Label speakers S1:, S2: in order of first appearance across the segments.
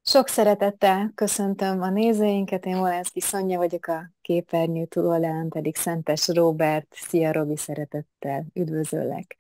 S1: Sok szeretettel köszöntöm a nézőinket, én Molenszki Szonya vagyok, a képernyő túloldalán pedig Szentes Róbert. Szia Robi, szeretettel üdvözöllek.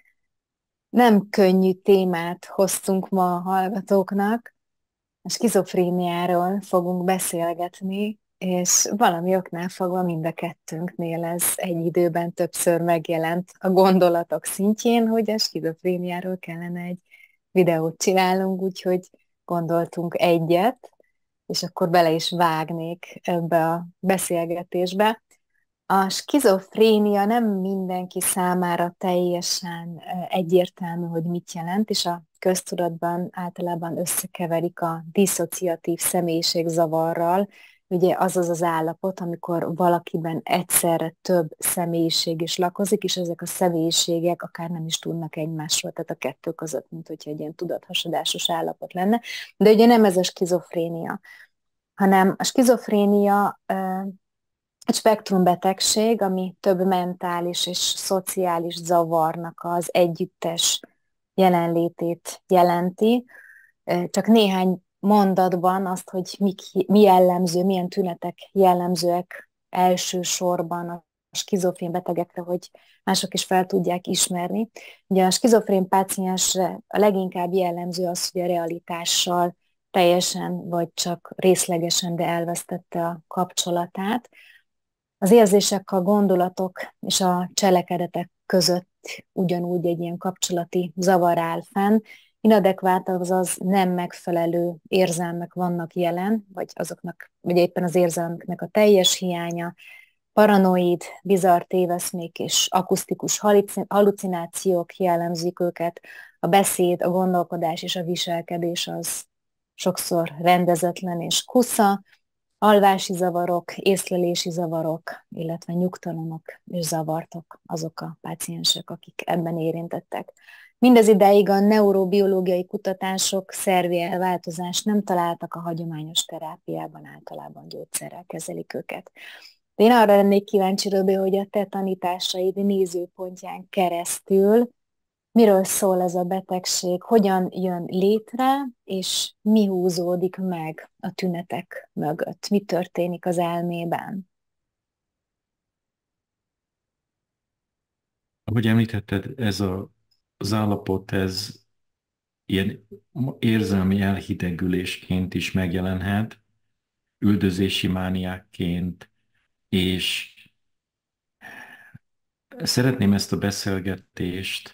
S1: Nem könnyű témát hoztunk ma a hallgatóknak, a skizofréniáról fogunk beszélgetni, és valami oknál fogva mind a kettőnknél ez egy időben többször megjelent a gondolatok szintjén, hogy a skizofréniáról kellene egy videót csinálnunk, úgyhogy gondoltunk egyet, és akkor bele is vágnék ebbe a beszélgetésbe. A skizofrénia nem mindenki számára teljesen egyértelmű, hogy mit jelent, és a köztudatban általában összekeverik a diszociatív személyiségzavarral. Ugye az állapot, amikor valakiben egyszerre több személyiség is lakozik, és ezek a személyiségek akár nem is tudnak egymásról, tehát a kettő között, mint hogyha egy ilyen tudathasadásos állapot lenne. De ugye nem ez a skizofrénia, hanem a skizofrénia egy spektrumbetegség, ami több mentális és szociális zavarnak az együttes jelenlétét jelenti. Csak néhány mondatban azt, hogy mi jellemző, milyen tünetek jellemzőek elsősorban a skizofrén betegekre, hogy mások is fel tudják ismerni. Ugye a skizofrén páciensre a leginkább jellemző az, hogy a realitással teljesen vagy csak részlegesen, de elvesztette a kapcsolatát. Az érzések, a gondolatok és a cselekedetek között ugyanúgy egy ilyen kapcsolati zavar áll fenn. Inadekvát, azaz nem megfelelő érzelmek vannak jelen, vagy éppen az érzelmeknek a teljes hiánya, paranoid, bizarr téveszmék és akusztikus hallucinációk jellemzik őket, a beszéd, a gondolkodás és a viselkedés az sokszor rendezetlen és kusza, alvási zavarok, észlelési zavarok, illetve nyugtalanok és zavartok azok a páciensek, akik ebben érintettek. Mindez ideig a neurobiológiai kutatások szervi elváltozást nem találtak a hagyományos terápiában, általában gyógyszerrel kezelik őket. De én arra lennék kíváncsi, Röbi, hogy a te tanításaid nézőpontján keresztül miről szól ez a betegség, hogyan jön létre, és mi húzódik meg a tünetek mögött, mi történik az elmében.
S2: Ahogy említetted, az állapot, ez ilyen érzelmi elhidegülésként is megjelenhet, üldözési mániákként, és szeretném ezt a beszélgetést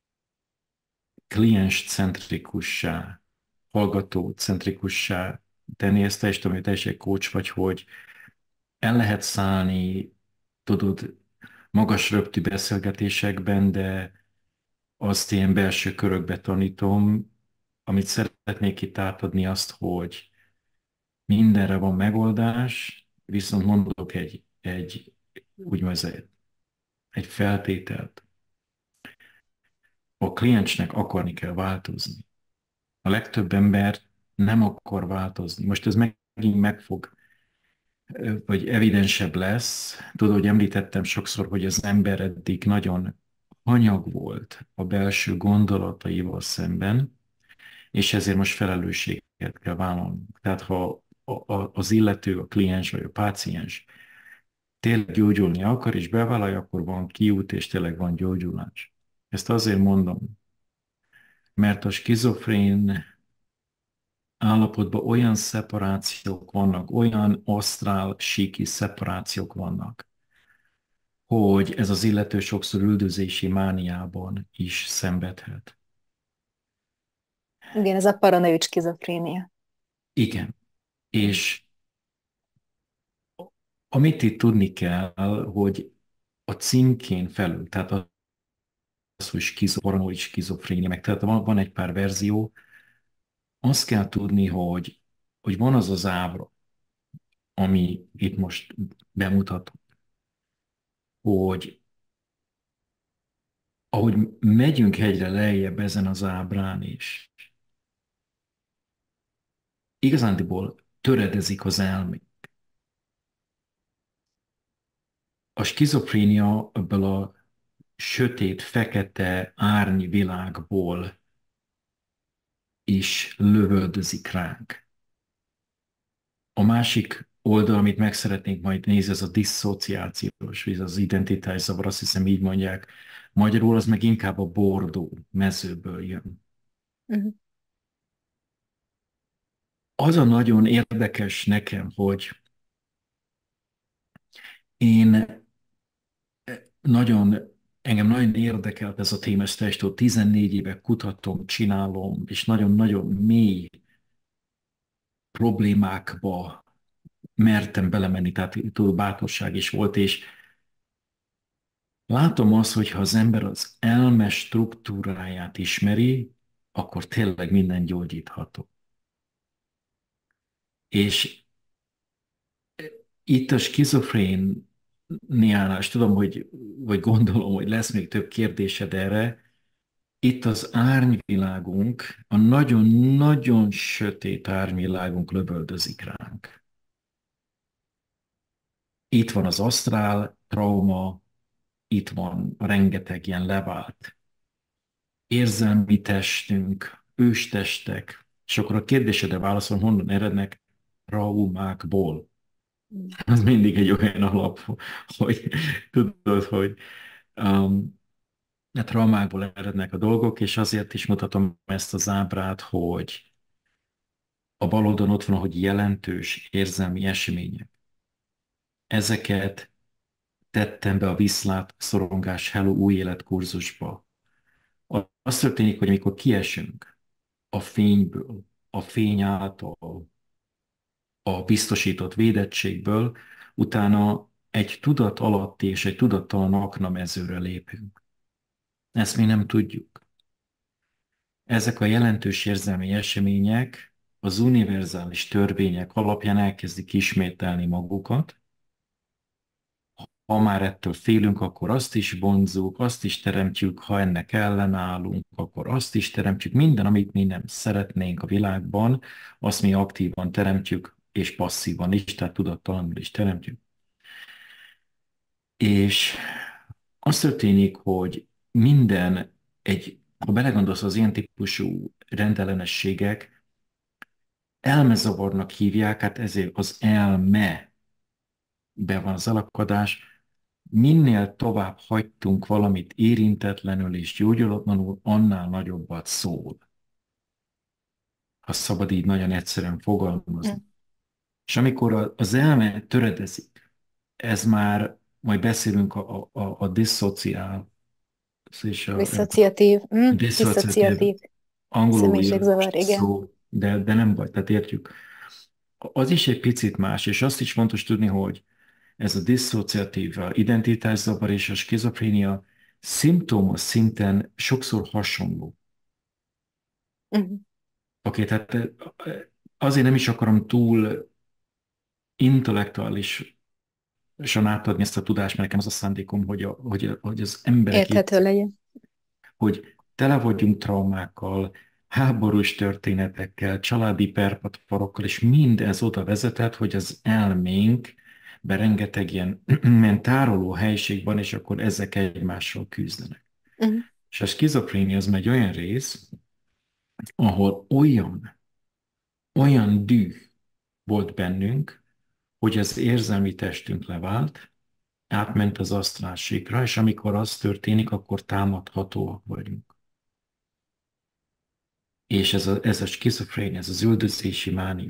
S2: klienscentrikussá, hallgatócentrikussá tenni. Ezt te is egy coach vagy, hogy el lehet szállni, tudod, magas röptű beszélgetésekben, de azt ilyen belső körökbe tanítom, amit szeretnék itt átadni azt, hogy mindenre van megoldás, viszont mondok egy úgynevezett egy feltételt. A kliensnek akarni kell változni. A legtöbb ember nem akar változni. Most ez megint vagy evidensebb lesz. Tudod, hogy említettem sokszor, hogy az ember eddig nagyon hanyag volt a belső gondolataival szemben, és ezért most felelősséget kell vállalnunk. Tehát ha az illető, a kliens vagy a páciens tényleg gyógyulni akar, és bevállalja, akkor van kiút, és tényleg van gyógyulás. Ezt azért mondom, mert a skizofrén állapotban olyan szeparációk vannak, olyan asztrál síki szeparációk vannak, hogy ez az illető sokszor üldözési mániában is szenvedhet.
S1: Igen, ez a paranoid skizofrénia.
S2: Igen. És amit itt tudni kell, hogy a címkén felül, tehát az, hogy paranoid skizofrénia, meg tehát van egy pár verzió, azt kell tudni, hogy van az az ábra, ami itt most bemutat, hogy ahogy megyünk hegyre lejjebb ezen az ábrán is, igazándiból töredezik az elmé. A skizofrénia ebből a sötét, fekete, árnyi világból is lövöldözik ránk. A másik oldal, amit meg szeretnénk majd nézni, ez a disszociációs, vagy az identitászavar, azt hiszem így mondják. Magyarul az meg inkább a bordó mezőből jön.
S1: Mhm.
S2: Az a nagyon érdekes nekem, hogy én nagyon, engem nagyon érdekelt ez a téma, ezt testől 14 éve kutatom, csinálom, és nagyon-nagyon mély problémákba mertem belemenni, tehát túl bátorság is volt, és látom azt, hogy ha az ember az elme struktúráját ismeri, akkor tényleg minden gyógyítható. És itt a skizofréniánál, és tudom, hogy, vagy gondolom, hogy lesz még több kérdésed erre, itt az árnyvilágunk, a nagyon-nagyon sötét árnyvilágunk lövöldözik ránk. Itt van az asztrál trauma, itt van rengeteg ilyen levált érzelmi testünk, őstestek, és akkor a kérdésedre válaszol, honnan erednek traumákból. Az mindig egy olyan alap, hogy tudod, hogy a traumákból erednek a dolgok, és azért is mutatom ezt az ábrát, hogy a bal oldalon ott van, hogy jelentős érzelmi események. Ezeket tettem be a viszlát, szorongás, hello, új élet kurzusba. Az történik, hogy amikor kiesünk a fényből, a fény által, a biztosított védettségből, utána egy tudat alatti és egy tudattalan aknamezőre lépünk. Ezt mi nem tudjuk. Ezek a jelentős érzelmi események az univerzális törvények alapján elkezdik ismételni magukat. Ha már ettől félünk, akkor azt is vonzuk, azt is teremtjük, ha ennek ellenállunk, akkor azt is teremtjük. Minden, amit mi nem szeretnénk a világban, azt mi aktívan teremtjük, és passzívan is, tehát tudattalanul is teremtjük. És az történik, hogy ha belegondolsz, az ilyen típusú rendellenességek elmezavarnak hívják, hát ezért az elme be van az elakadás. Minél tovább hagytunk valamit érintetlenül és gyógyulatlanul, annál nagyobbat szól. Ha szabad így nagyon egyszerűen
S1: Mm.
S2: fogalmazni. És amikor az elme töredezik, ez már, majd beszélünk a diszociál, és a
S1: Diszociatív
S2: angolul jön
S1: személyiségzavar, igen.
S2: szó, de nem baj, tehát értjük. Az is egy picit más, és azt is fontos tudni, hogy ez a disszociatív identitászavar és a skizofrénia szimptóma szinten sokszor hasonló.
S1: Mhm.
S2: Oké, tehát azért nem is akarom túl intellektuálisan átadni ezt a tudást, mert nekem az a szándékom, hogy az emberek
S1: Érthető legyen.
S2: hogy tele vagyunk traumákkal, háborús történetekkel, családi perpatvarokkal, és mindez oda vezetett, hogy az elménkben rengeteg ilyen tároló helység van, és akkor ezek egymással küzdenek.
S1: Mhm.
S2: És a skizofrénia az egy olyan rész, ahol olyan düh volt bennünk, hogy az érzelmi testünk levált, átment az asztrálsíkra, és amikor az történik, akkor támadhatóak vagyunk. És ez a skizofrénia, ez az üldözési mánia.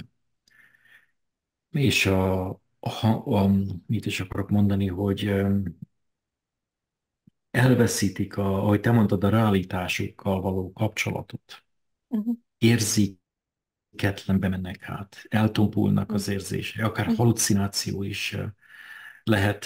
S2: És mit is akarok mondani, hogy elveszítik, ahogy te mondtad, a realitásukkal való kapcsolatot.
S1: Mhm.
S2: Érzéketlenbe mennek át, eltompulnak
S1: Mhm.
S2: az érzése, akár
S1: Mhm.
S2: halucináció is lehet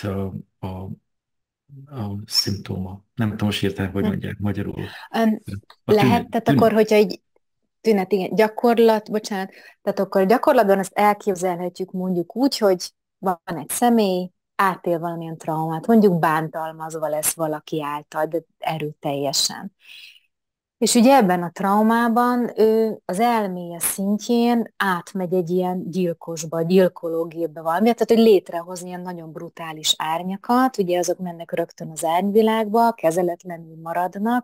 S2: a szimptóma. Nem tudom, most értem, hogy mondják magyarul.
S1: Ön
S2: A
S1: lehet, tehát akkor,
S2: tünet.
S1: hogyha egy tünet, igen, bocsánat, tehát akkor gyakorlatban ezt elképzelhetjük mondjuk úgy, hogy van egy személy, átél valamilyen traumát, mondjuk bántalmazva lesz valaki által, de erőteljesen. És ugye ebben a traumában ő az elméje szintjén átmegy egy ilyen gyilkosba, gyilkológépbe valami, tehát hogy létrehoz ilyen nagyon brutális árnyakat, ugye azok mennek rögtön az árnyvilágba, kezeletlenül maradnak,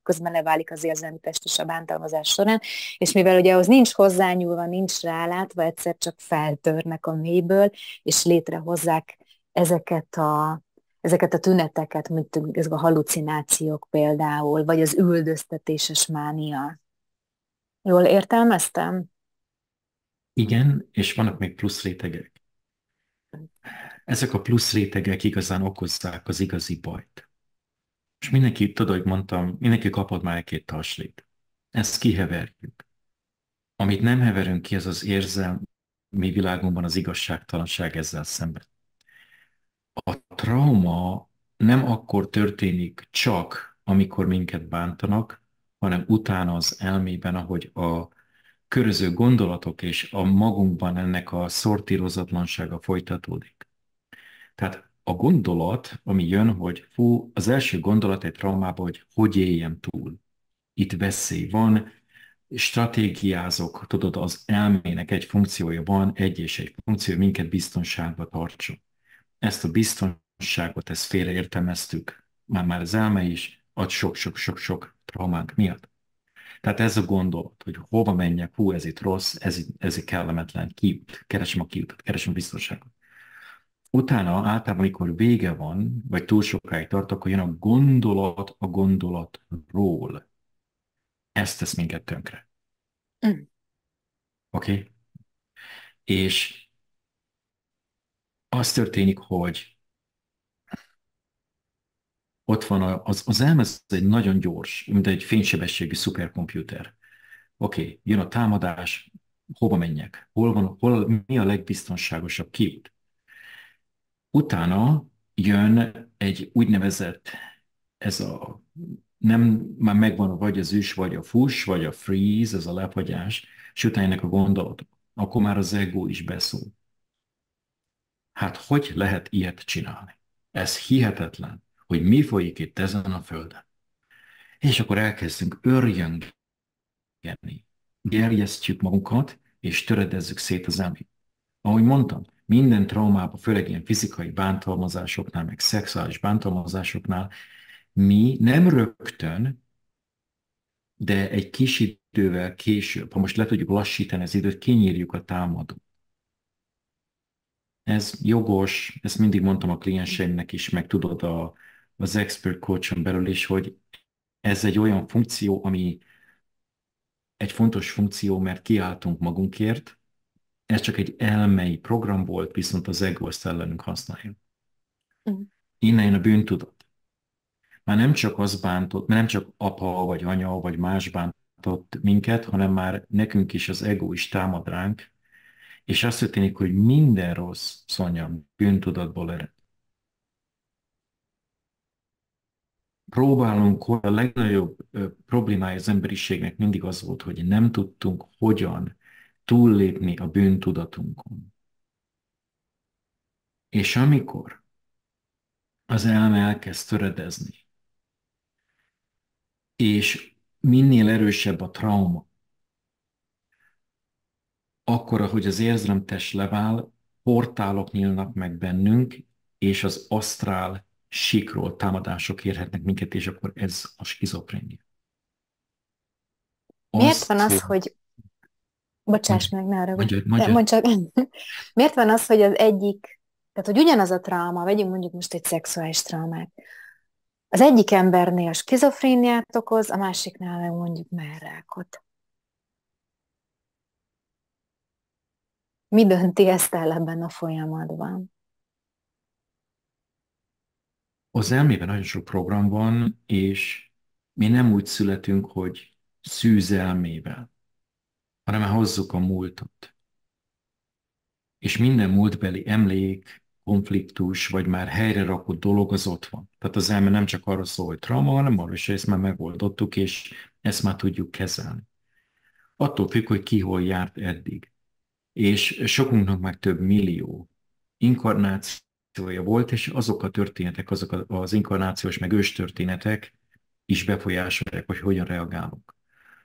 S1: közben leválik az érzelmi test is a bántalmazás során, és mivel ugye ahhoz nincs hozzányúlva, nincs rálátva, egyszer csak feltörnek a mélyből, és létrehozzák ezeket a tüneteket, mint ezek a halucinációk például, vagy az üldöztetéses mánia. Jól értelmeztem?
S2: Igen, és vannak még plusz rétegek. Ezek a plusz rétegek igazán okozzák az igazi bajt. És mindenki, tudod, hogy mondtam, mindenki kapott már egy-két taslit. Ezt kiheverjük. Amit nem heverünk ki, ez az érzelmi világunkban az igazságtalanság ezzel szemben. A trauma nem akkor történik csak, amikor minket bántanak, hanem utána az elmében, ahogy a köröző gondolatok és a magunkban ennek a szortírozatlansága folytatódik. Tehát a gondolat, ami jön, hogy fú, az első gondolat egy traumában, hogy éljem túl. Itt veszély van, stratégiázok, tudod, az elmének egy funkciója van, egy és egy funkció, minket biztonságba tartson. Ezt a biztonságot, ezt félreértelmeztük, már az elme is, ad sok-sok-sok-sok traumánk miatt. Tehát ez a gondolat, hogy hova menjek, hú, ez itt rossz, ez itt kellemetlen, kiút, keresem a kiutat, keresem a biztonságot. Utána általában, amikor vége van, vagy túl sokáig tart, akkor jön a gondolat a gondolatról. Ez tesz minket tönkre.
S1: Mm.
S2: Oké? Okay? És az történik, hogy ott van az elme, ez egy nagyon gyors, mint egy fénysebességű szuperkomputer. Oké, okay, jön a támadás, hova menjek? Mi a legbiztonságosabb kiút? Utána jön egy úgynevezett, ez a, nem, már megvan vagy az üs, vagy a fuss, vagy a freeze, ez a lefagyás, és utána ennek a gondolatok. Akkor már az ego is beszól. Hát hogy lehet ilyet csinálni? Ez hihetetlen, hogy mi folyik itt ezen a földön. És akkor elkezdünk örjöngeni, gerjesztjük magunkat, és töredezzük szét az elmét. Ahogy mondtam, minden traumában, főleg ilyen fizikai bántalmazásoknál, meg szexuális bántalmazásoknál, mi nem rögtön, de egy kis idővel később, ha most le tudjuk lassítani az időt, kinyírjuk a támadót. Ez jogos, ezt mindig mondtam a klienseimnek is, meg tudod az expert coachon belül is, hogy ez egy olyan funkció, ami egy fontos funkció, mert kiálltunk magunkért, ez csak egy elmei program volt, viszont az ego ezt ellenünk használja.
S1: Mm.
S2: Innen jön a bűntudat. Már nem csak az bántott, nem csak apa, vagy anya, vagy más bántott minket, hanem már nekünk is az ego is támad ránk, és azt történik, hogy minden rossz, Szonya, bűntudatból ered. Próbálunk, a legnagyobb problémája az emberiségnek mindig az volt, hogy nem tudtunk hogyan túllépni a bűntudatunkon. És amikor az elme elkezd töredezni, és minél erősebb a trauma, akkor, ahogy az érzelemtest levál, portálok nyílnak meg bennünk, és az asztrál síkról támadások érhetnek minket, és akkor ez a skizofrénia.
S1: Miért van
S2: Azt,
S1: az, hogy bocsáss meg, ne arra,
S2: mondja.
S1: mondd csak, miért van az, hogy az egyik, tehát hogy ugyanaz a trauma, vegyünk mondjuk most egy szexuális traumát, az egyik embernél skizofréniát okoz, a másiknál meg mondjuk mellrákot. Mi dönti ezt el ebben a folyamatban?
S2: Az elmében nagyon sok program van, és mi nem úgy születünk, hogy szűz elmével, hanem hozzuk a múltat. És minden múltbeli emlék, konfliktus, vagy már helyre rakott dolog az ott van. Tehát az elme nem csak arról szól, hogy trauma, hanem arról is, hogy ezt már megoldottuk, és ezt már tudjuk kezelni. Attól függ, hogy ki hol járt eddig. És sokunknak már több millió inkarnációja volt, és azok a történetek, azok az inkarnációs meg őstörténetek is befolyásolják, hogy hogyan reagálunk.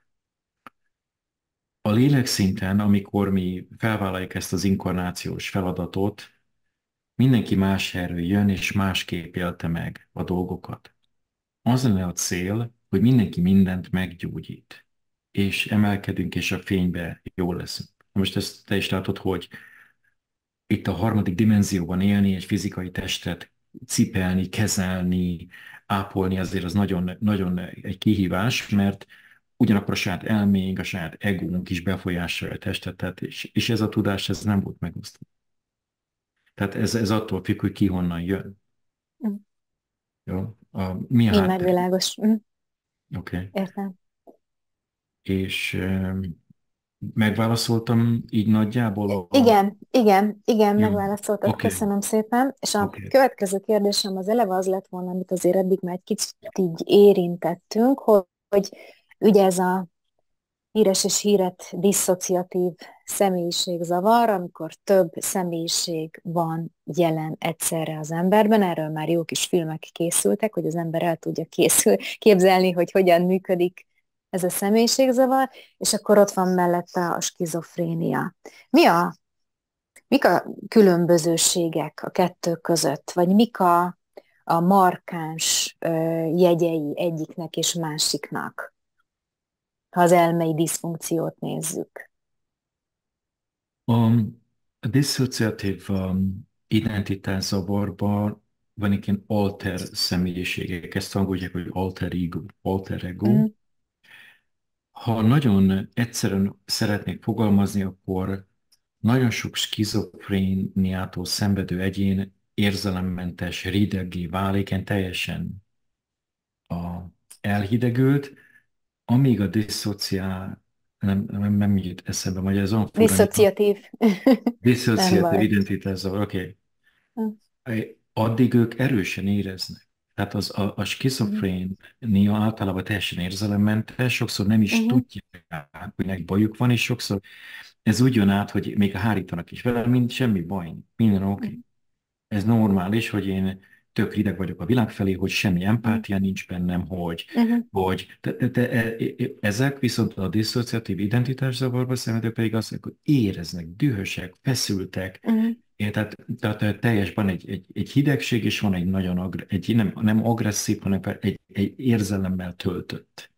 S2: A lélek szinten, amikor mi felvállaljuk ezt az inkarnációs feladatot, mindenki más helyről jön, és másképp élte meg a dolgokat. Az lenne a cél, hogy mindenki mindent meggyógyít, és emelkedünk, és a fénybe jól leszünk. Most ezt te is látod, hogy itt a harmadik dimenzióban élni, egy fizikai testet cipelni, kezelni, ápolni, azért az nagyon, nagyon egy kihívás, mert ugyanakkor a saját elménk, a saját egónk is befolyásolja a testet, tehát, és ez a tudás, ez nem volt megosztva. Tehát ez attól függ, hogy ki honnan jön.
S1: Mm.
S2: Jó? Mi a
S1: Így már
S2: háttér?
S1: világos. Mm.
S2: Oké.
S1: Értem.
S2: És megválaszoltam így nagyjából
S1: Igen,
S2: Jó.
S1: megválaszoltad,
S2: Oké.
S1: köszönöm szépen. És a
S2: Oké.
S1: következő kérdésem az eleve az lett volna, amit azért eddig már egy kicsit így érintettünk, hogy ugye ez a híres és híret disszociatív személyiségzavar, amikor több személyiség van jelen egyszerre az emberben. Erről már jó kis filmek készültek, hogy az ember el tudja képzelni, hogy hogyan működik ez a személyiségzavar, és akkor ott van mellette a skizofrénia. Mi a, mik a különbözőségek a kettő között, vagy mik a markáns jegyei egyiknek és másiknak, ha az elmei diszfunkciót nézzük?
S2: A disszociatív identitászavarban van egy ilyen alter személyiségek, ezt angolják, hogy alter ego.
S1: Mm,
S2: Ha nagyon egyszerűen szeretnék fogalmazni, akkor nagyon sok skizofréniától szenvedő egyén érzelemmentes, rideggé válik, ilyen teljesen elhidegült, amíg a diszociál, nem jut eszembe, vagy ez olyan fura,
S1: diszociatív. Nem
S2: disszociatív
S1: baj.
S2: identitászavar, oké. Addig ők erősen éreznek. Tehát a
S1: Mhm,
S2: skizofrénia általában teljesen érzelemmentes, sokszor nem is
S1: mhm,
S2: tudják, hogy nek bajuk van, és sokszor ez úgy jön át, hogy még hárítanak is vele, mint semmi baj, minden oké.
S1: mhm,
S2: Ez normális, hogy én tök rideg vagyok a világ felé, hogy semmi
S1: mhm,
S2: empátia nincs bennem, hogy,
S1: mhm,
S2: hogy ezek viszont a disszociatív identitászavarba szenvedők pedig azt mondják, hogy éreznek, dühösek, feszültek,
S1: mhm,
S2: tehát teljesen egy hidegség, és van egy nagyon nem agresszív, hanem egy érzelemmel töltött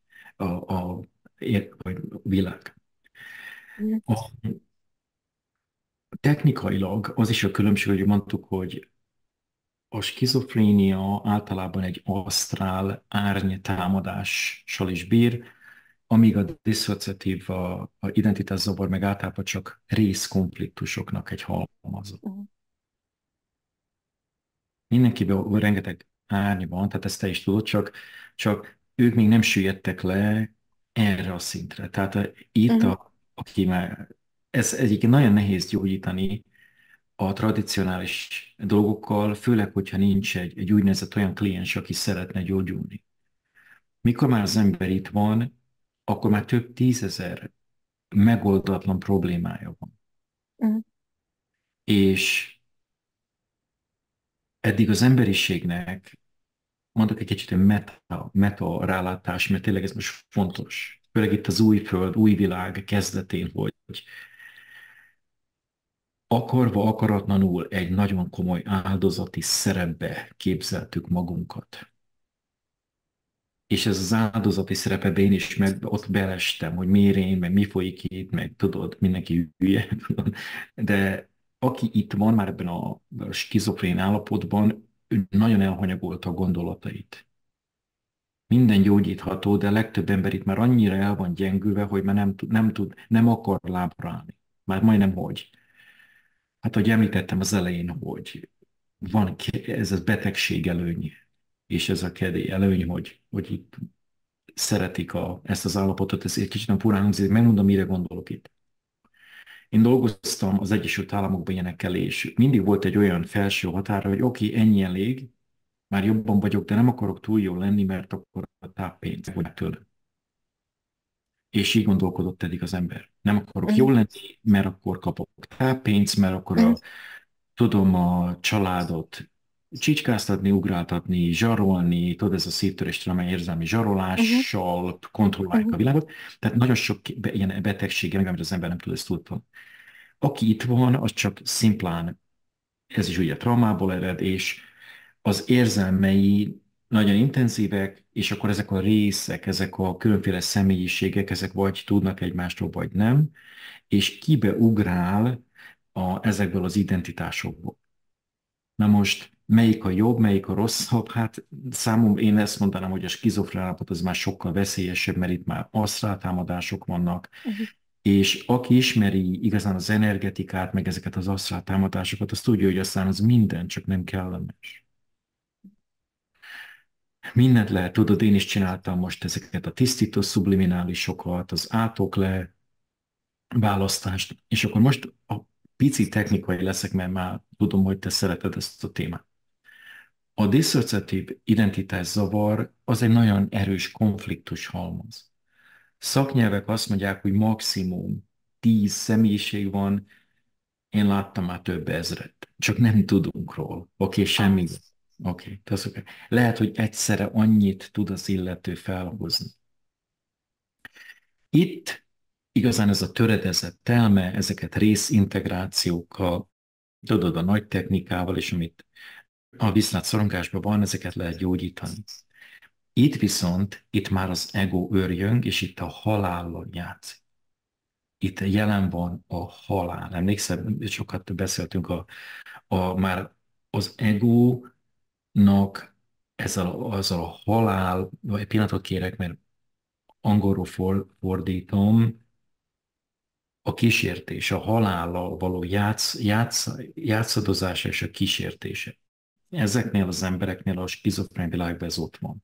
S2: vagy világ.
S1: mhm,
S2: A, technikailag az is a különbség, hogy mondtuk, hogy a skizofrénia általában egy asztrál árnytámadással is bír, amíg a diszociatív, a identitászavar meg általában csak részkonfliktusoknak egy halmaza.
S1: mhm,
S2: Mindenkiben rengeteg árny van, tehát ezt te is tudod, csak ők még nem süllyedtek le erre a szintre. Tehát itt,
S1: mhm,
S2: aki már, ez egyébként nagyon nehéz gyógyítani a tradicionális dolgokkal, főleg, hogyha nincs egy úgynevezett olyan kliens, aki szeretne gyógyulni. Mikor már az ember itt van, akkor már több tízezer megoldatlan problémája van.
S1: mhm,
S2: És eddig az emberiségnek, mondok egy kicsit egy meta rálátás, mert tényleg ez most fontos. Főleg itt az új föld, új világ kezdetén, hogy akarva akaratlanul egy nagyon komoly áldozati szerepbe képzeltük magunkat. És ez az áldozati szerepebe én is meg ott belestem, hogy miért én, meg mi folyik itt, meg tudod, mindenki hülye, tudod. De aki itt van már ebben a skizofrén állapotban, ő nagyon elhanyagolta a gondolatait. Minden gyógyítható, de a legtöbb ember itt már annyira el van gyengülve, hogy már nem akar lábra állni. Már majdnem hogy. Hát, ahogy említettem az elején, hogy van ez a betegség előny, és ez a kedély előny, hogy itt szeretik ezt az állapotot, ez egy kicsit nem furán hangzik, megmondom, mire gondolok itt. Én dolgoztam az Egyesült Államokban ilyenekkel, és mindig volt egy olyan felső határa, hogy oké, ennyi elég, már jobban vagyok, de nem akarok túl jó lenni, mert akkor a táppénz vagy tőle. És így gondolkodott eddig az ember. Nem akarok
S1: mhm,
S2: jó lenni, mert akkor kapok táppénzt, mert akkor
S1: mhm,
S2: tudom a családot csicskáztatni, ugráltatni, zsarolni, tudod, ez a szívtörést, amely érzelmi
S1: mhm,
S2: zsarolással kontrollálják
S1: mhm,
S2: a világot. Tehát nagyon sok ilyen betegsége, meg amit az ember nem tud ezt tudni. Aki itt van, az csak szimplán, ez is ugye traumából ered, és az érzelmei nagyon intenzívek, és akkor ezek a részek, ezek a különféle személyiségek, ezek vagy tudnak egymástól, vagy nem, és kibe ugrál ezekből az identitásokból. Na most, melyik a jobb, melyik a rosszabb? Hát számomra én ezt mondanám, hogy a skizofrén állapot az már sokkal veszélyesebb, mert itt már asztráltámadások vannak,
S1: Mhm.
S2: és aki ismeri igazán az energetikát, meg ezeket az asztráltámadásokat, az tudja, hogy aztán az minden, csak nem kellemes. Mindent lehet, tudod, én is csináltam most ezeket a tisztító subliminálisokat, az átok le választást, és akkor most a pici technikai leszek, mert már tudom, hogy te szereted ezt a témát. A diszociatív identitászavar az egy nagyon erős konfliktus halmaz. Szaknyelvek azt mondják, hogy maximum 10 személyiség van, én láttam már több ezret, csak nem tudunk róla. Oké, semmi.
S1: Az.
S2: Oké, okay. Lehet, hogy egyszerre annyit tud az illető felhozni. Itt igazán ez a töredezett telme, ezeket részintegrációkkal, tudod, a nagy technikával, és amit a viszlát szorongásban van, ezeket lehet gyógyítani. Itt viszont, itt már az ego őrjöng, és itt a halállal játszik. Itt jelen van a halál. Emlékszel, sokat beszéltünk már az egónak ezzel a halál, egy pillanatot kérek, mert angolról fordítom, a kísértés, a halállal való játszadozás és a kísértése. Ezeknél az embereknél a skizofrén világban ez ott van.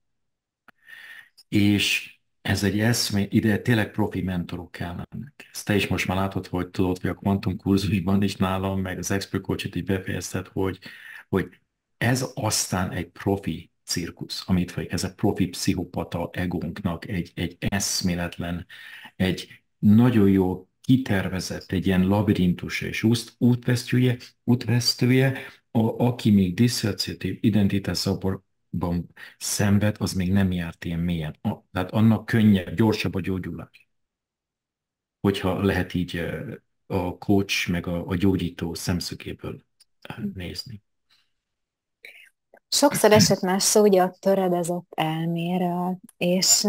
S2: És ez egy eszmé, ide tényleg profi mentorok kellenek. Ezt te is most már látod, hogy tudod, hogy a kvantum kurzusban is nálam, meg az expert coachot így befejezted, hogy ez aztán egy profi cirkusz, amit vagy ez a profi pszichopata egónknak egy eszméletlen, egy nagyon jó kitervezett, egy ilyen labirintus és útvesztője, aki még diszociatív identitászavarban szenved, az még nem járt ilyen mélyen. Tehát annak könnyebb, gyorsabb a gyógyulás. Hogyha lehet így a coach meg a gyógyító szemszögéből nézni.
S1: Sokszor esett már szó ugye a töredezett elméről, és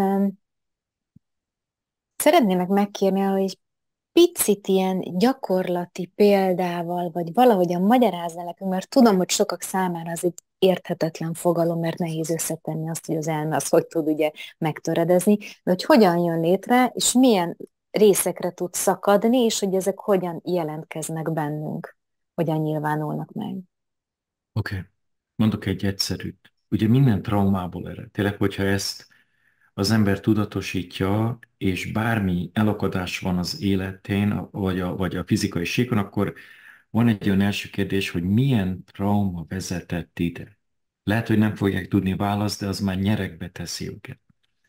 S1: szeretném megkérni arra, hogy egy picit ilyen gyakorlati példával, vagy valahogyan magyarázza nekünk, mert tudom, hogy sokak számára az egy érthetetlen fogalom, mert nehéz összetenni azt, hogy az elme az hogy tud ugye megtöredezni, de hogy hogyan jön létre, és milyen részekre tud szakadni, és hogy ezek hogyan jelentkeznek bennünk, hogyan nyilvánulnak meg.
S2: Oké. Mondok egy egyszerűt. Ugye minden traumából ered. Tényleg, hogyha ezt az ember tudatosítja, és bármi elakadás van az életén, vagy a fizikai síkon, akkor van egy olyan első kérdés, hogy milyen trauma vezetett ide. Lehet, hogy nem fogják tudni választ, de az már nyerekbe teszi őket.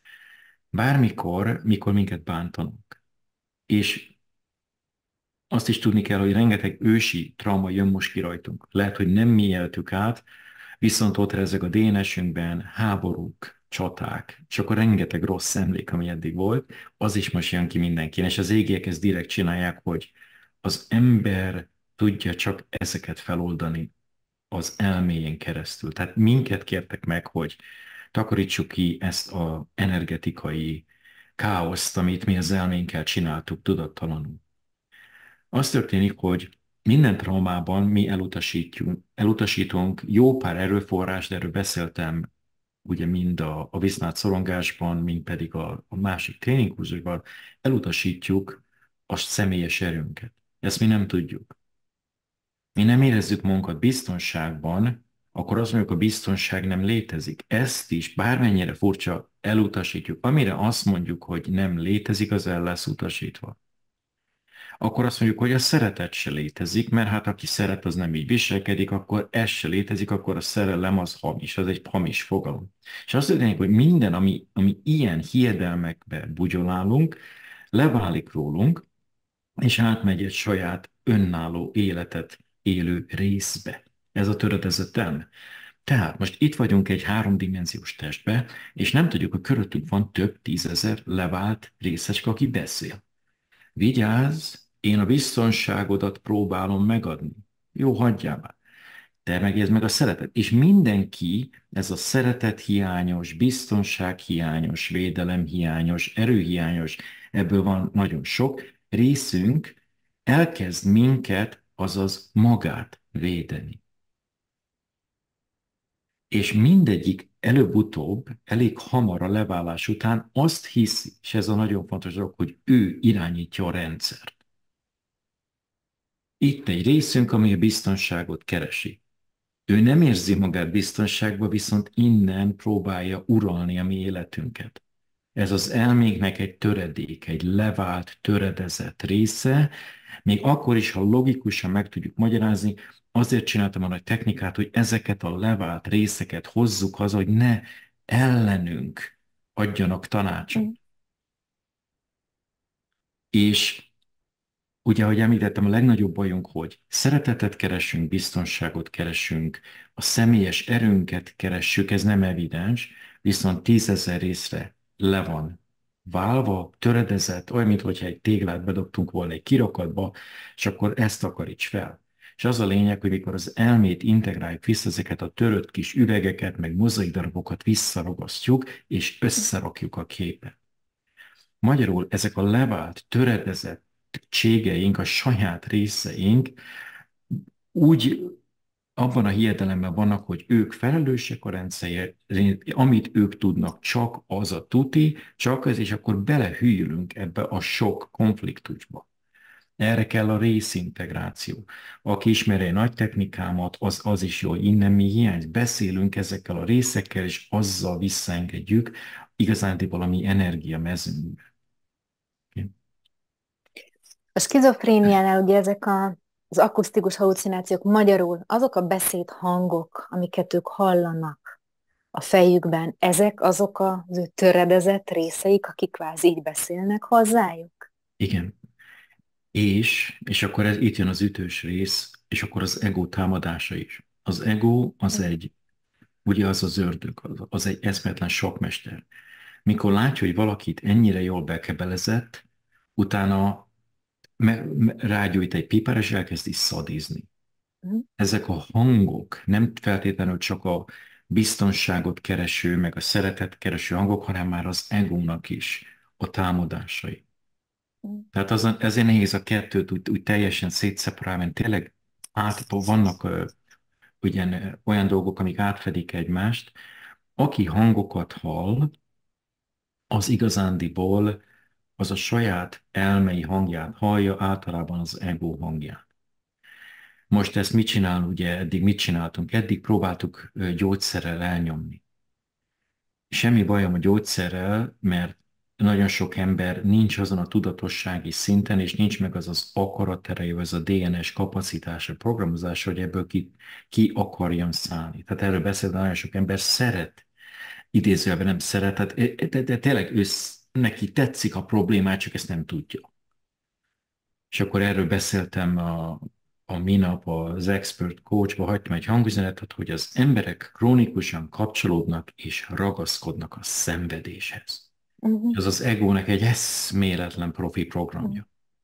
S2: Bármikor, mikor minket bántanak. És azt is tudni kell, hogy rengeteg ősi trauma jön most ki rajtunk. Lehet, hogy nem mi éltük át, viszont ott rezeg a DNS-ünkben háborúk, csaták, és akkor rengeteg rossz emlék, ami eddig volt, az is most jön ki mindenkin, és az égiek ezt direkt csinálják, hogy az ember tudja csak ezeket feloldani az elméjén keresztül. Tehát minket kértek meg, hogy takarítsuk ki ezt az energetikai káoszt, amit mi az elménkkel csináltuk tudattalanul. Az történik, hogy minden traumában mi elutasítunk jó pár erőforrás, de erről beszéltem ugye mind a visznát szorongásban, mind pedig a másik tréningkurzusban, elutasítjuk a személyes erőnket. Ezt mi nem tudjuk. Mi nem érezzük magunkat biztonságban, akkor azt mondjuk, a biztonság nem létezik. Ezt is, bármennyire furcsa, elutasítjuk. Amire azt mondjuk, hogy nem létezik, az el lesz utasítva. Akkor azt mondjuk, hogy a szeretet se létezik, mert hát aki szeret, az nem így viselkedik, akkor ez se létezik, akkor a szerelem az hamis, az egy hamis fogalom. És azt történik, hogy minden, ami ilyen hiedelmekbe bugyolálunk, leválik rólunk, és átmegy egy saját önálló életet élő részbe. Ez a töredezett elme. Tehát most itt vagyunk egy háromdimenziós testbe, és nem tudjuk, hogy körülöttünk van több tízezer levált részecske, aki beszél. Vigyázz, én a biztonságodat próbálom megadni. Jó, hagyjál már. te megérzed meg a szeretet. És mindenki, ez a szeretet hiányos, biztonság hiányos, védelem hiányos, erő hiányos, ebből van nagyon sok részünk, elkezd minket, azaz magát védeni. És mindegyik előbb-utóbb, elég hamar a leválás után azt hiszi, és ez a nagyon fontos dolog, hogy ő irányítja a rendszert. Itt egy részünk, ami a biztonságot keresi. Ő nem érzi magát biztonságban, viszont innen próbálja uralni a mi életünket. Ez az elménknek egy töredék, egy levált, töredezett része, még akkor is, ha logikusan meg tudjuk magyarázni, azért csináltam a nagy technikát, hogy ezeket a levált részeket hozzuk haza, hogy ne ellenünk adjanak tanácsot.
S1: Mm.
S2: És ugye, ahogy említettem, a legnagyobb bajunk, hogy szeretetet keresünk, biztonságot keresünk, a személyes erőnket keressük, ez nem evidens, viszont 10 000 részre le van válva, töredezett, olyan, mintha egy téglát bedobtunk volna egy kirakatba, és akkor ezt takaríts fel. És az a lényeg, hogy mikor az elmét integráljuk vissza, ezeket a törött kis üvegeket, meg mozaik darabokat visszaragasztjuk, és összerakjuk a képet. Magyarul ezek a levált, töredezettségeink, a saját részeink úgy abban a hiedelemben vannak, hogy ők felelősek a rendszerért, amit ők tudnak, csak az a tuti, csak ez, és akkor belehűlünk ebbe a sok konfliktusba. Erre kell a részintegráció. Aki ismeri a nagy technikámat, az is jó, hogy innen mi hiány. Beszélünk ezekkel a részekkel, és azzal visszaengedjük igazándiból valami energiamezőnkbe.
S1: A skizofréniánál ugye az akusztikus hallucinációk, magyarul azok a beszédhangok, amiket ők hallanak a fejükben, ezek azok az ő töredezett részeik, akik kvázi így beszélnek hozzájuk?
S2: Igen. És akkor itt jön az ütős rész, és akkor az ego támadása is. Az ego az ugye az ördög, az egy eszméletlen sokmester. Mikor látja, hogy valakit ennyire jól bekebelezett, utána rágyújt egy pipára, és elkezdi szadizni.
S1: Mhm.
S2: Ezek a hangok nem feltétlenül csak a biztonságot kereső, meg a szeretet kereső hangok, hanem már az egónak is a támadásai. Tehát ezért nehéz a kettőt úgy teljesen szétszeparálni, mert tényleg vannak olyan dolgok, amik átfedik egymást. Aki hangokat hall, az igazándiból az a saját elmei hangját hallja, általában az ego hangját. Most ezt mit csinál, ugye eddig mit csináltunk? Eddig próbáltuk gyógyszerrel elnyomni. Semmi bajom a gyógyszerrel, mert nagyon sok ember nincs azon a tudatossági szinten, és nincs meg az az akaratereje, az a DNS kapacitása, programozása, hogy ebből ki akarjon szállni. Tehát erről beszél, de nagyon sok ember szeret, idézőjelben nem szeret, de tényleg neki tetszik a problémát, csak ezt nem tudja. És akkor erről beszéltem a minap az Expert Coachba, hagytam egy hangüzenetet, hogy az emberek krónikusan kapcsolódnak és ragaszkodnak a szenvedéshez.
S1: Mhm.
S2: Ez az egónak egy eszméletlen profi programja.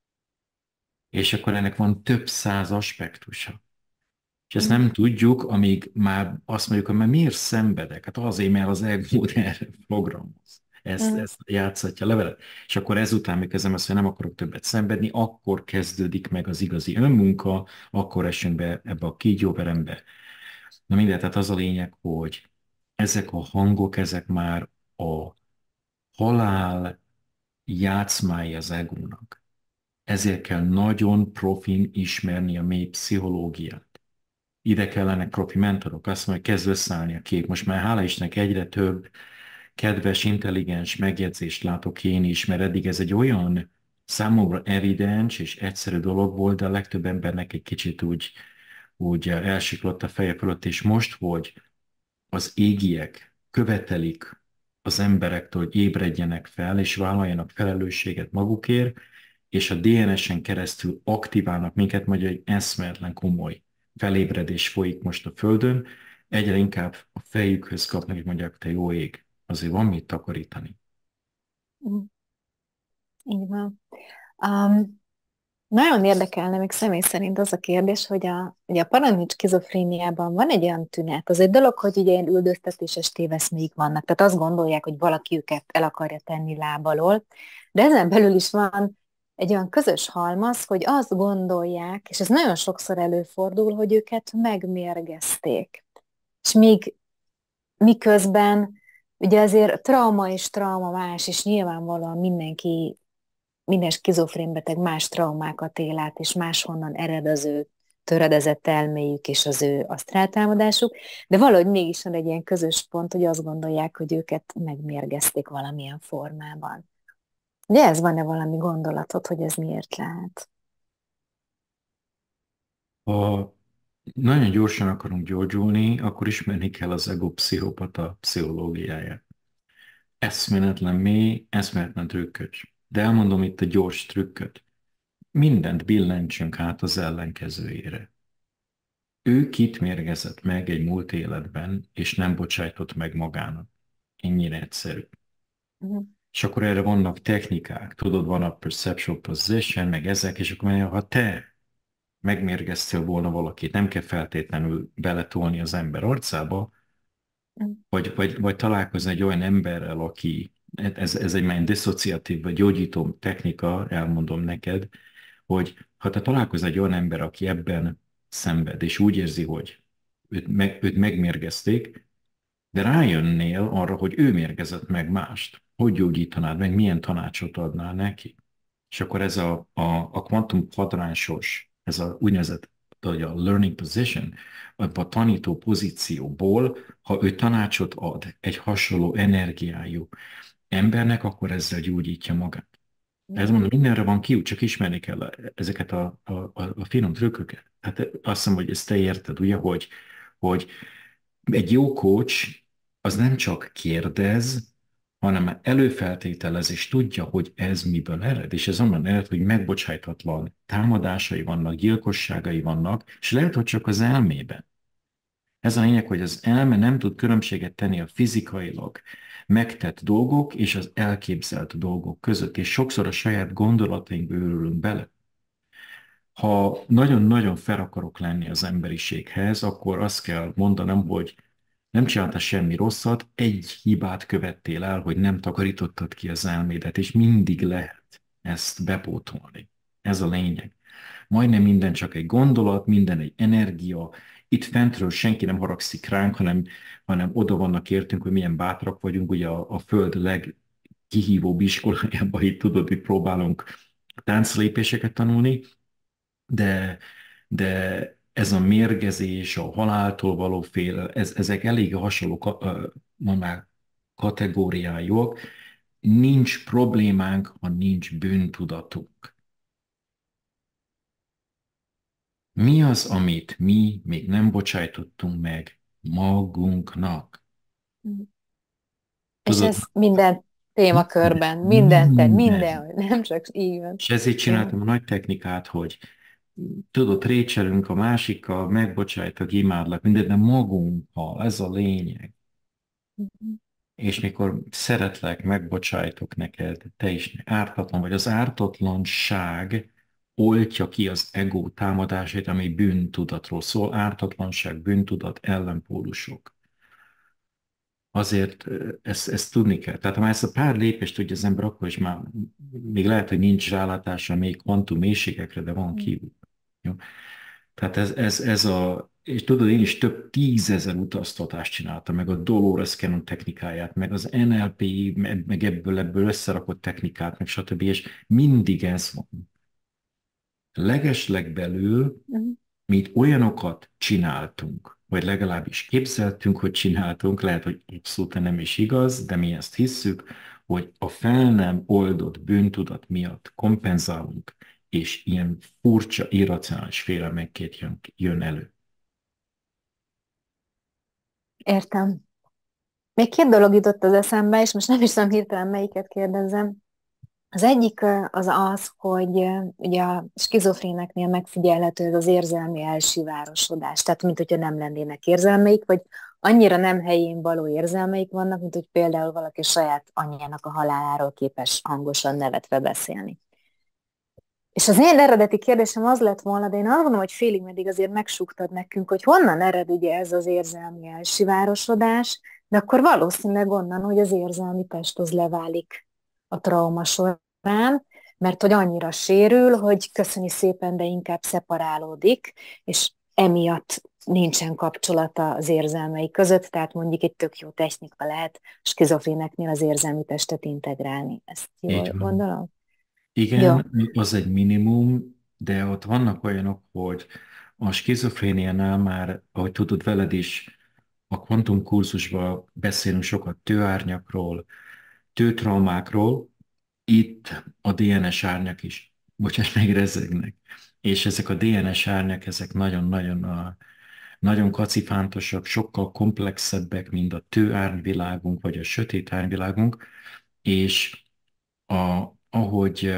S2: És akkor ennek van több száz aspektusa. És ezt
S1: Mhm.
S2: nem tudjuk, amíg már azt mondjuk, hogy már miért szenvedek? Hát azért, mert az ego erre programoz.
S1: Mhm.
S2: Ezt játszatja levelet. És akkor ezután, miközben azt, hogy nem akarok többet szenvedni, akkor kezdődik meg az igazi önmunka, akkor esünk be ebbe a kígyóverembe. Na mindegy, tehát az a lényeg, hogy ezek a hangok, ezek már a halál játszmái az egónak. Ezért kell nagyon profin ismerni a mély pszichológiát. Ide kellenek profi mentorok, azt mondja, hogy kezd összeállni a kép. Most már hála Istennek egyre több kedves, intelligens megjegyzést látok én is, mert eddig ez egy olyan számomra evidens és egyszerű dolog volt, de a legtöbb embernek egy kicsit úgy elsiklott a feje fölött, és most, hogy az égiek követelik az emberektől, hogy ébredjenek fel, és vállaljanak felelősséget magukért, és a DNS-en keresztül aktiválnak minket, magyar egy eszméletlen komoly felébredés folyik most a Földön, egyre inkább a fejükhöz kapnak, és mondják, te jó ég, azért van mit takarítani.
S1: Mhm. Így van. Um, Nagyon érdekelne még személy szerint az a kérdés, hogy ugye a paranoid skizofréniában van egy olyan tünet. Az egy dolog, hogy ugye ilyen üldöztetéses téveszméik vannak, tehát azt gondolják, hogy valaki őket el akarja tenni láb alól, de ezen belül is van egy olyan közös halmaz, hogy azt gondolják, és ez nagyon sokszor előfordul, hogy őket megmérgezték. És miközben ugye azért trauma és trauma más, és nyilvánvalóan minden skizofrén beteg más traumákat él át, és máshonnan ered az ő töredezett elméjük és az ő asztráltámadásuk, de valahogy mégis van egy ilyen közös pont, hogy azt gondolják, hogy őket megmérgezték valamilyen formában. Ugye ez van-e valami gondolatod, hogy ez miért lehet?
S2: Ha nagyon gyorsan akarunk gyógyulni, akkor ismerni kell az ego pszichopata pszichológiáját. Eszméletlen mély, eszméletlen trükkös. De elmondom itt a gyors trükköt. Mindent billentsünk át az ellenkezőjére. Ő kit mérgezett meg egy múlt életben, és nem bocsájtott meg magának. Ennyire egyszerű.
S1: Mhm.
S2: És akkor erre vannak technikák, tudod, van a perceptual position, meg ezek, és akkor mondja, ha te megmérgeztél volna valakit, nem kell feltétlenül beletolni az ember arcába, vagy találkozni egy olyan emberrel, aki, ez egy már diszociatív vagy gyógyító technika, elmondom neked, hogy ha te találkozol egy olyan ember, aki ebben szenved, és úgy érzi, hogy őt megmérgezték, de rájönnél arra, hogy ő mérgezett meg mást, hogy gyógyítanád meg, milyen tanácsot adnál neki. És akkor ez a kvantum kvadránsos, ez a úgynevezett hogy a learning position, a tanító pozícióból, ha ő tanácsot ad egy hasonló energiájú embernek, akkor ezzel gyógyítja magát. Ez mondom, mindenre van kiút, csak ismerni kell ezeket a finom trükköket. Hát azt hiszem, hogy ezt te érted, ugye, hogy egy jó coach az nem csak kérdez, hanem előfeltételez és tudja, hogy ez miből ered. És ez onnan ered, hogy megbocsájtatlan támadásai vannak, gyilkosságai vannak, és lehet, hogy csak az elmében. Ez a lényeg, hogy az elme nem tud különbséget tenni a fizikailag megtett dolgok és az elképzelt dolgok között, és sokszor a saját gondolatainkba őrülünk bele. Ha nagyon-nagyon fel akarok lenni az emberiséghez, akkor azt kell mondanom, hogy nem csináltál semmi rosszat, egy hibát követtél el, hogy nem takarítottad ki az elmédet, és mindig lehet ezt bepótolni. Ez a lényeg. Majdnem minden csak egy gondolat, minden egy energia. Itt fentről senki nem haragszik ránk, hanem oda vannak értünk, hogy milyen bátrak vagyunk. Ugye a Föld legkihívóbb iskolájában, itt tudod, itt próbálunk tánclépéseket tanulni, de, de ez a mérgezés, a haláltól való ezek elég hasonló ma már kategóriájuk. Nincs problémánk, ha nincs bűntudatunk. Mi az, amit mi még nem bocsájtottunk meg magunknak?
S1: Mhm. És
S2: Tudod,
S1: ez minden témakörben,
S2: minden.
S1: mindenhol, nem csak így van.
S2: És ezért csináltam a nagy technikát, hogy tudod, récselünk a másikkal, megbocsájtok, imádlak, mindent, de magunkkal, ez a lényeg.
S1: Mhm.
S2: És mikor szeretlek, megbocsájtok neked, te is ártatlan vagy. Az ártatlanság oltja ki az ego támadásait, ami bűntudatról szól. Ártatlanság, bűntudat, ellenpólusok. Azért ezt tudni kell. Tehát ha már ezt a pár lépést tudja az ember, akkor is már még lehet, hogy nincs rálátása még kvantum mélységekre, de van kívül. Jó? Tehát ez és tudod, én is több tízezer utaztatást csináltam, meg a Dolores Cannon technikáját, meg az NLP, meg ebből összerakott technikát, meg stb. És mindig ez van. Legeslegbelül
S1: Mhm.
S2: mi itt olyanokat csináltunk, vagy legalábbis képzeltünk, hogy csináltunk, lehet, hogy abszolút nem is igaz, de mi ezt hisszük, hogy a fel nem oldott bűntudat miatt kompenzálunk, és ilyen furcsa, irracionális félelmekként jön elő.
S1: Értem. Még két dolog jutott az eszembe, és most nem is tudom hirtelen melyiket kérdezzem. Az egyik az az, hogy ugye a skizofréneknél megfigyelhető ez az érzelmi elsivárosodás, tehát mint hogyha nem lennének érzelmeik, vagy annyira nem helyén való érzelmeik vannak, mint hogy például valaki saját anyjának a haláláról képes hangosan nevetve beszélni. És az én eredeti kérdésem az lett volna, de én azt gondolom, hogy félig meddig azért megsúgtad nekünk, hogy honnan ered ugye ez az érzelmi elsivárosodás, de akkor valószínűleg onnan, hogy az érzelmi test az leválik a trauma során, mert hogy annyira sérül, hogy köszöni szépen, de inkább szeparálódik, és emiatt nincsen kapcsolata az érzelmei között, tehát mondjuk egy tök jó technika lehet skizofréneknél az érzelmi testet integrálni. Ezt jól
S2: Így van.
S1: gondolom? Jó.
S2: Igen, az egy minimum, de ott vannak olyanok, hogy a skizofréniánál már, ahogy tudod veled is, a kvantumkurzusban beszélünk sokat tőárnyakról, tőtraumákról, itt a DNS árnyak is, bocsánat, meg rezegnek. És ezek a DNS árnyak, ezek nagyon kacifántosak, sokkal komplexebbek, mint a tőárnyvilágunk, vagy a sötét árnyvilágunk, és ahogy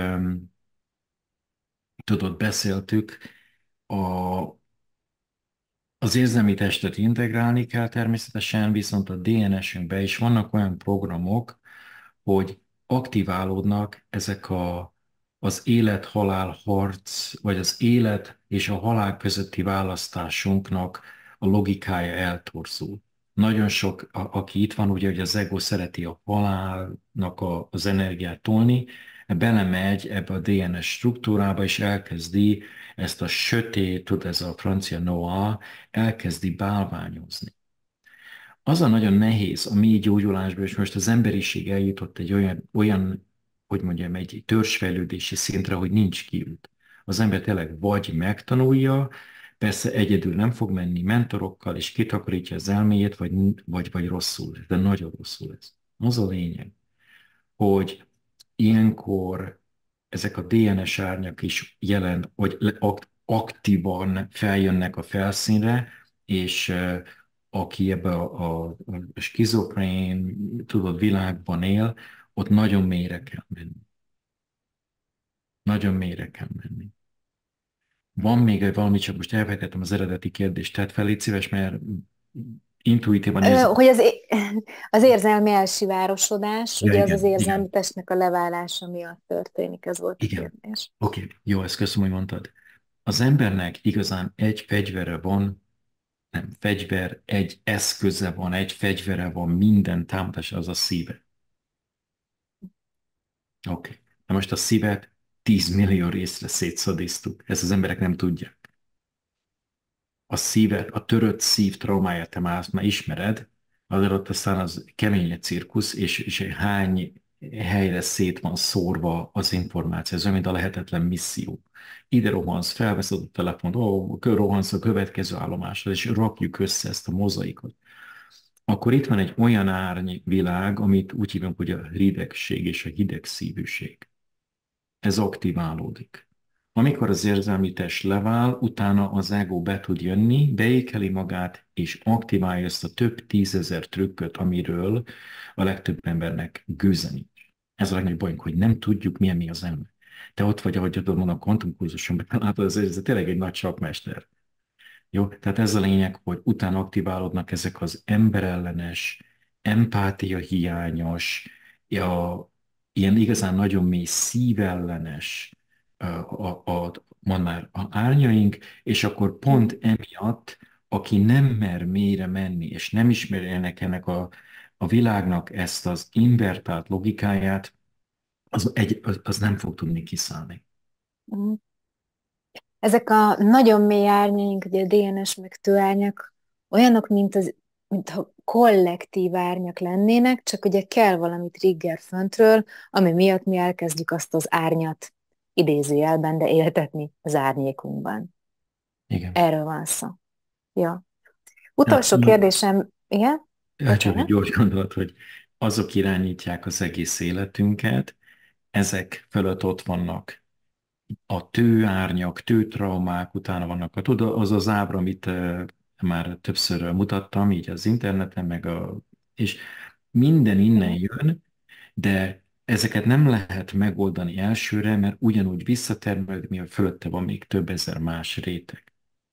S2: tudod, beszéltük, a, az érzelmi testet integrálni kell természetesen, viszont a DNS-ünkben is vannak olyan programok, hogy aktiválódnak ezek az élet-halál harc, vagy az élet és a halál közötti választásunknak a logikája eltorzul. Nagyon sok, aki itt van, ugye, hogy az ego szereti a halálnak az energiát tolni, belemegy ebbe a DNS struktúrába, és elkezdi ezt a sötét, tud ez a francia noir, elkezdi bálványozni. Az a nagyon nehéz a mély gyógyulásban, és most az emberiség eljutott egy olyan, hogy mondjam, egy törzsfejlődési szintre, hogy nincs kiút. Az ember tényleg vagy megtanulja, persze egyedül nem fog menni mentorokkal, és kitakarítja az elméjét, vagy rosszul lesz, de nagyon rosszul lesz. Az a lényeg, hogy ilyenkor ezek a DNS árnyak is aktívan feljönnek a felszínre, és aki ebbe a skizofrén, tudod, világban él, ott nagyon mélyre kell menni. Nagyon mélyre kell menni. Van még valami, csak most elfelejtettem az eredeti kérdést, tedd fel, légy szíves, mert intuitívan érzem.
S1: Hogy az érzelmi elsivárosodás,
S2: Ja,
S1: ugye az az
S2: igen,
S1: érzelmi
S2: igen,
S1: testnek a leválása miatt történik, ez volt a
S2: igen.
S1: kérdés.
S2: Oké, jó, ezt köszönöm, hogy mondtad. Az embernek igazán egy fegyvere van, nem fegyver, egy eszköze van, egy fegyvere van minden támadásra, az a szíve. Oké. Na most a szívet 10 millió részre szétszadiztuk. Ezt az emberek nem tudják. A szívet, a törött szív traumáját te már ismered, azért ott aztán az kemény egy cirkusz, és hány helyre szét van szórva az információ, ez olyan, mint a lehetetlen misszió. Ide rohansz, felveszed a telefont, rohansz a következő állomásra, és rakjuk össze ezt a mozaikot. Akkor itt van egy olyan árnyvilág, amit úgy hívunk, hogy a ridegség és a hidegszívűség. Ez aktiválódik. Amikor az érzelmi test levál, utána az ego be tud jönni, beékeli magát, és aktiválja ezt a több tízezer trükköt, amiről a legtöbb embernek gőze nincs. Ez a legnagyobb bajunk, hogy nem tudjuk, milyen mi az ember. Te ott vagy, ahogy tudod, mondom, a kvantumkurzuson, látod, ez tényleg egy nagy sakmester. Jó, tehát ez a lényeg, hogy utána aktiválódnak ezek az emberellenes, empátia hiányos, ilyen igazán nagyon mély szívellenes mondmár a árnyaink, és akkor pont emiatt, aki nem mer mélyre menni, és nem ismeri ennek a világnak ezt az invertált logikáját, az nem fog tudni kiszállni.
S1: Mhm. Ezek a nagyon mély árnyaink, ugye a DNS meg tőárnyak, olyanok, mint ha kollektív árnyak lennének, csak ugye kell valami trigger föntről, ami miatt mi elkezdjük azt az árnyat idézőjelben, de éltetni az árnyékunkban.
S2: Igen.
S1: Erről van szó. Ja.
S2: Tehát
S1: Utolsó kérdésem, igen?
S2: csak egy
S1: Bocsánat.
S2: gyors gondolat, hogy azok irányítják az egész életünket, ezek fölött ott vannak a tőárnyak, tőtraumák, utána vannak tudod, az az ábra, amit már többször mutattam, így az interneten, és minden innen jön, de ezeket nem lehet megoldani elsőre, mert ugyanúgy visszatermelődik, mivel fölötte van még több ezer más réteg.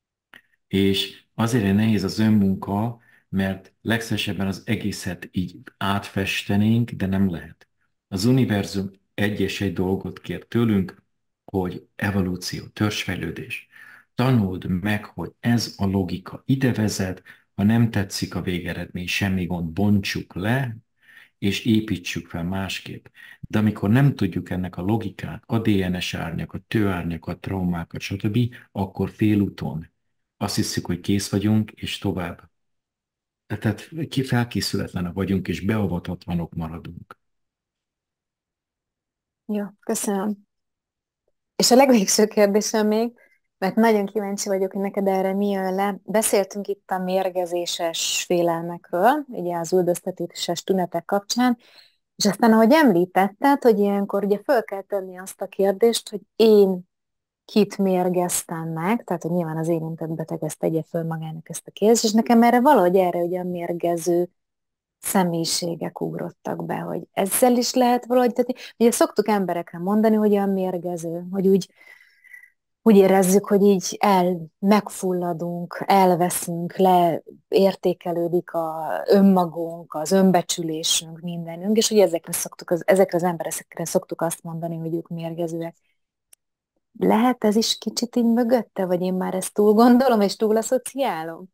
S2: És azért nehéz az önmunka, mert legszívesebben az egészet így átfestenénk, de nem lehet. Az univerzum egy és egy dolgot kér tőlünk, hogy evolúció, törzsfejlődés. Tanuld meg, hogy ez a logika ide vezet, ha nem tetszik a végeredmény, semmi gond, bontsuk le, és építsük fel másképp. De amikor nem tudjuk ennek a logikát, a DNS árnyakat, tőárnyakat, traumákat, stb., akkor félúton azt hiszük, hogy kész vagyunk, és tovább. Tehát felkészületlenek vagyunk, és beavatatlanok maradunk.
S1: Jó, köszönöm. És a legvégső kérdésem még, mert nagyon kíváncsi vagyok, hogy neked erre mi jön le. Beszéltünk itt a mérgezéses félelmekről, ugye az üldöztetéses tünetek kapcsán, és aztán, ahogy említetted, hogy ilyenkor ugye föl kell tenni azt a kérdést, hogy én kit mérgeztem meg, tehát hogy nyilván az érintett beteg ezt tegye föl magának ezt a kérdést, és nekem erre ugye a mérgező személyiségek ugrottak be, hogy ezzel is lehet valahogy, tehát ugye szoktuk emberekre mondani, hogy olyan mérgező, hogy úgy érezzük, hogy így megfulladunk, elveszünk, leértékelődik a önmagunk, az önbecsülésünk, mindenünk, és ugye ezekre az emberekre szoktuk azt mondani, hogy ők mérgezőek. Lehet ez is kicsit így mögötte, vagy én már ezt túl gondolom, és túl asszociálom?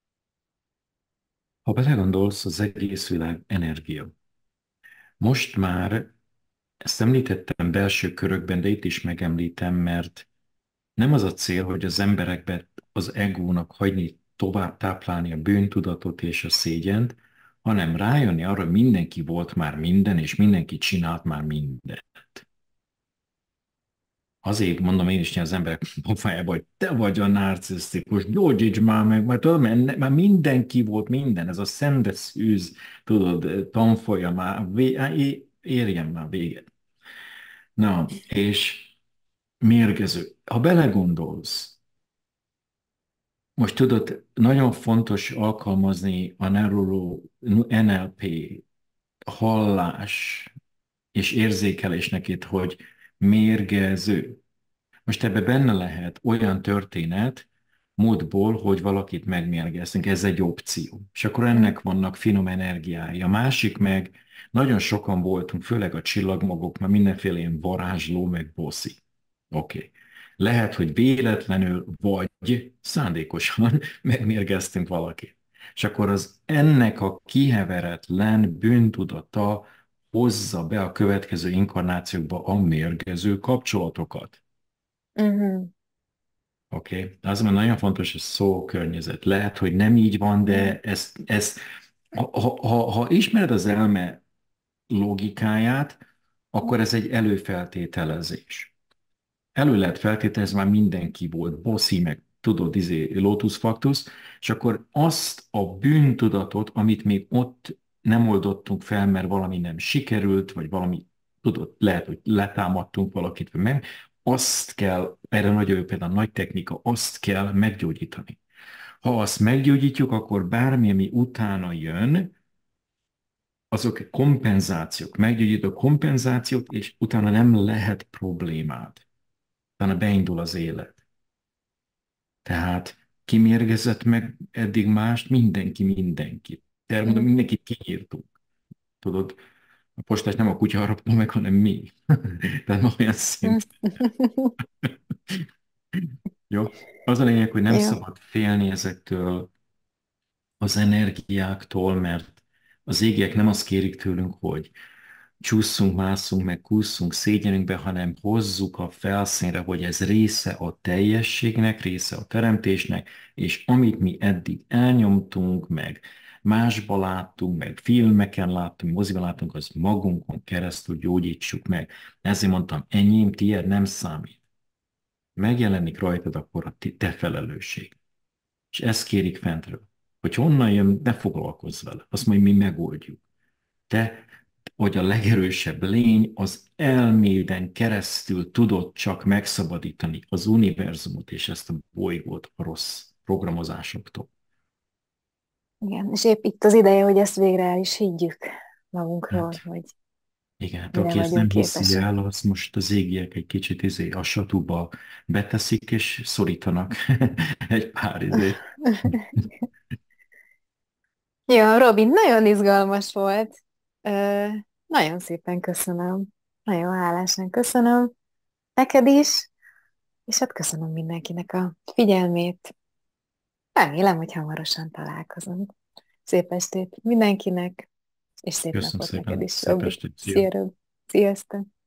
S2: Ha belegondolsz, az egész világ energia. Most már ezt említettem belső körökben, de itt is megemlítem, mert nem az a cél, hogy az emberekbe az egónak hagyni tovább táplálni a bűntudatot és a szégyent, hanem rájönni arra, hogy mindenki volt már minden, és mindenki csinált már mindent. Azért mondom én is az emberek pofájába, hogy te vagy a narcisztikus, gyógyíts már meg, mert tudod, mert már mindenki volt minden, ez a szendeszűz, tudod, tanfolya már, érjen már véget. Na, és mérgező. Ha belegondolsz, most tudod, nagyon fontos alkalmazni a NLP, hallás és érzékelésnek itt, hogy mérgező. Most ebbe benne lehet olyan történet, módból, hogy valakit megmérgeztünk, ez egy opció. És akkor ennek vannak finom energiái. A másik meg, nagyon sokan voltunk, főleg a csillagmagok, már mindenféle ilyen varázsló, meg bosszi. Oké. Lehet, hogy véletlenül vagy szándékosan megmérgeztünk valakit. És akkor az ennek a kiheveretlen bűntudata hozza be a következő inkarnációkba a mérgező kapcsolatokat.
S1: Uh-huh.
S2: Oké, okay. Azonban nagyon fontos a szókörnyezet. Lehet, hogy nem így van, de ha ismered az elme logikáját, akkor ez egy előfeltételezés. Elő lehet feltételezni, már mindenki volt, bosszi, meg tudod, Lotus Factus, és akkor azt a bűntudatot, amit még ott nem oldottunk fel, mert valami nem sikerült, vagy valami, tudod, lehet, hogy letámadtunk valakit, vagy meg, azt kell, erre nagyon jó például nagy technika, azt kell meggyógyítani. Ha azt meggyógyítjuk, akkor bármi, ami utána jön, azok kompenzációk, meggyógyító kompenzációk, és utána nem lehet problémád. Utána beindul az élet. Tehát ki mérgezett meg eddig mást? Mindenki. De mondom, mindenkit kiírtunk. Tudod, a postás nem a kutya harapta meg, hanem mi. Tehát ma olyan szint. Jó? Az a lényeg, hogy nem
S1: Jó.
S2: szabad félni ezektől az energiáktól, mert az égiek nem azt kérik tőlünk, hogy csúszunk, mászunk, meg kúszunk, szégyenünk be, hanem hozzuk a felszínre, hogy ez része a teljességnek, része a teremtésnek, és amit mi eddig elnyomtunk, meg másba láttunk, meg filmeken láttunk, moziban láttunk, az magunkon keresztül gyógyítsuk meg. Ezért mondtam, enyém, tiéd nem számít. Megjelenik rajtad, akkor a te felelősség. És ezt kérik fentről, hogy honnan jön, ne foglalkozz vele, azt majd mi megoldjuk. Te, hogy a legerősebb lény az elméden keresztül tudod csak megszabadítani az univerzumot és ezt a bolygót a rossz programozásoktól.
S1: Igen, és épp itt az ideje, hogy ezt végre el is higgyük magunkról,
S2: Hát,
S1: hogy
S2: igen, hát
S1: mire
S2: aki ezt
S1: vagyunk
S2: nem hiszi
S1: képesek.
S2: el, az most az égiek egy kicsit a satuba beteszik, és szorítanak egy pár
S1: Jó, Robin, nagyon izgalmas volt. Nagyon szépen köszönöm. Nagyon hálásan köszönöm. Neked is. És hát köszönöm mindenkinek a figyelmét. Remélem, hogy hamarosan találkozunk. Szép estét mindenkinek, és szép
S2: Köszönöm
S1: napot neked
S2: szépen,
S1: is,
S2: szép
S1: Robi.
S2: estét, szia!
S1: Szia, Robi. Sziasztok!